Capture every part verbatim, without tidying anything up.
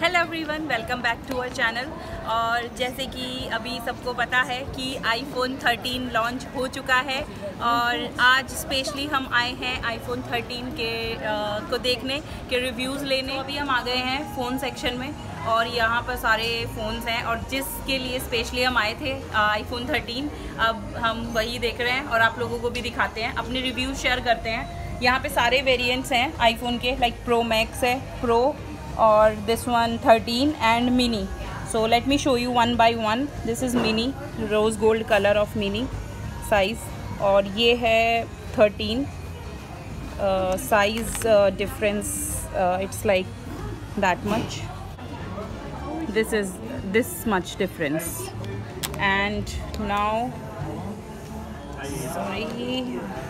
Hello everyone, welcome back to our channel. और जैसे कि अभी सबको पता है कि आईफोन थर्टीन लॉन्च हो चुका है और आज स्पेशली हम आए हैं आईफोन थर्टीन के आ, को देखने के रिव्यूज़ लेने। अभी हम आ गए हैं फ़ोन सेक्शन में और यहाँ पर सारे फ़ोन्स हैं और जिसके लिए स्पेशली हम आए थे आईफोन थर्टीन, अब हम वही देख रहे हैं और आप लोगों को भी दिखाते हैं, अपने रिव्यूज़ शेयर करते हैं। यहाँ पे सारे वेरिएंट्स हैं आईफोन के, लाइक प्रो मैक्स है, प्रो और this one thirteen and mini. So let me show you one by one. This is mini, rose gold colour of mini size, और ये है thirteen. Size difference it's like that much, this is this much difference. And now sorry,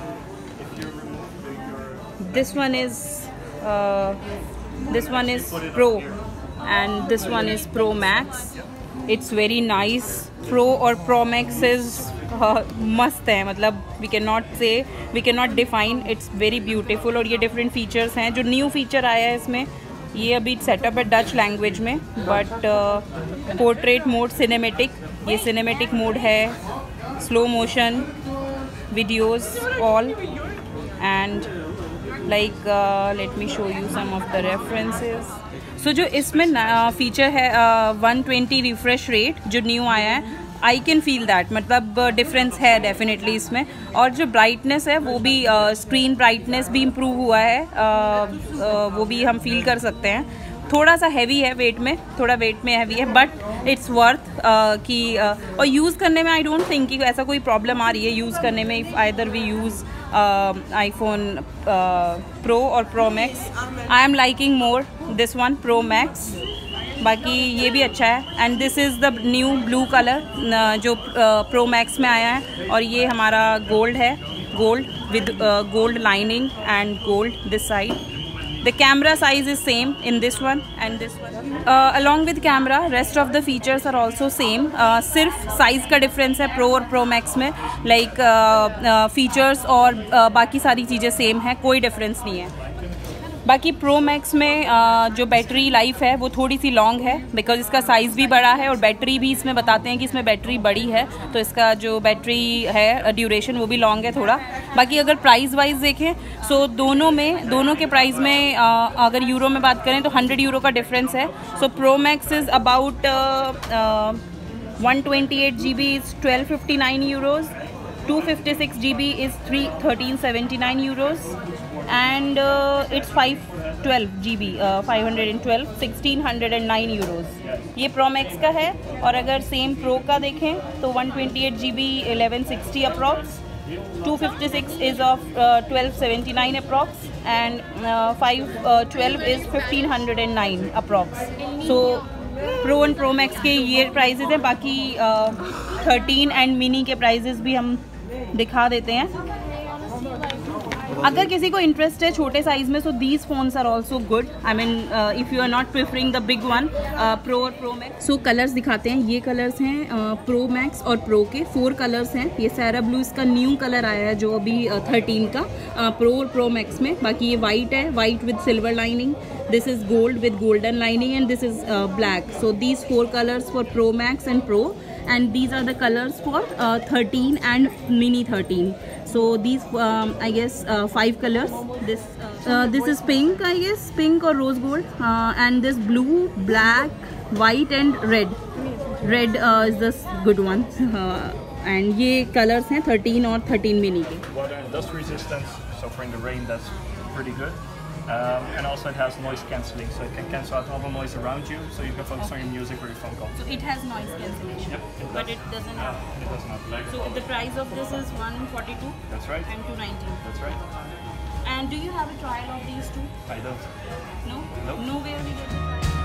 this one is uh, this one is Pro and this one is Pro Max. It's very nice. Pro और Pro Max is uh, मस्त है, मतलब we cannot say, we cannot define. It's very beautiful और ये different features हैं। जो new feature आया है इसमें, ये अभी सेटअप है डच लैंग्वेज में, बट पोर्ट्रेट मोड सिनेमेटिक, ये सिनेमेटिक मोड है, slow motion videos all, and like uh, let me show you some of the references. so जो इसमें फीचर uh, है वन ट्वेंटी रिफ्रेश रेट जो new आया है, I can feel that, मतलब difference uh, है definitely इसमें। और जो ब्राइटनेस है वो भी, स्क्रीन uh, ब्राइटनेस भी इम्प्रूव हुआ है, uh, uh, वो भी हम फील कर सकते हैं। थोड़ा सा हैवी है वेट में, थोड़ा वेट में हैवी है, बट इट्स वर्थ कि uh, और यूज़ करने में आई डोंट थिंक कि ऐसा कोई प्रॉब्लम आ रही है यूज़ करने में। If either we use iPhone pro और pro max, I am liking more this one pro max. बाकी ये भी अच्छा है। And this is the new blue colour जो प्रो uh, मैक्स में आया है, और ये हमारा गोल्ड है, gold with gold lining and gold this side. The camera size is same in this one and this one. Uh, along with camera, rest of the features are also same. Uh, सिर्फ size का difference है Pro और Pro Max में, like uh, uh, features और uh, बाकी सारी चीज़ें same है, कोई difference नहीं है। बाकी प्रो मैक्स में uh, जो बैटरी लाइफ है वो थोड़ी सी लॉन्ग है, बिकॉज इसका साइज़ भी बड़ा है और बैटरी भी इसमें बताते हैं कि इसमें बैटरी बड़ी है, तो इसका जो बैटरी है ड्यूरेशन वो भी लॉन्ग है थोड़ा। बाकी अगर प्राइस वाइज देखें सो दोनों में, दोनों के प्राइस में uh, अगर यूरो में बात करें तो हंड्रेड यूरो का डिफरेंस है। So pro max is about one twenty eight G B is twelve fifty nine euros, two fifty six G B is three thirteen seventy nine euros, and uh, it's five twelve G B, uh, five twelve sixteen oh nine euros. ये pro max का है। और अगर same pro का देखें तो one twenty eight G B eleven sixty approx, two fifty six is of uh, twelve seventy-nine approx, and uh, five twelve is fifteen oh nine approx. So pro and pro max के ये prices हैं। बाकी thirteen and mini के prices भी हम दिखा देते हैं अगर किसी को इंटरेस्ट है छोटे साइज में। So these phones are also good, I mean if you are not preferring the big one, pro और प्रो मैक्स। सो कलर्स दिखाते हैं, ये कलर्स हैं प्रो मैक्स और प्रो के, फोर कलर्स हैं। ये सैरा ब्लू इसका न्यू कलर आया है जो अभी थर्टीन uh, का प्रो और प्रो मैक्स में। बाकी ये वाइट है, white with silver lining, this is gold with golden lining, and this is black. So these four colours for pro max and pro, and these are the colors for uh, thirteen and mini thirteen. So these um, I guess uh, five colors. This uh, uh, this is pink, I guess, pink or rose gold, uh, and this blue, black, white and red. Red uh, is the good one. Uh, and ये colors हैं thirteen और thirteen mini के. Water and dust resistance, so for in the rain that's pretty good. Um, and also it has noise cancelling, so it can cancel out all the noise around you, so you can focus on your music or your phone call. So it has noise cancellation. Yep, it but it doesn't uh, have. It does not. Like So the price of this is one forty-two. That's right. And two ninety. That's right. And do you have a trial of these two? I don't. No. Nope. No way we get a trial.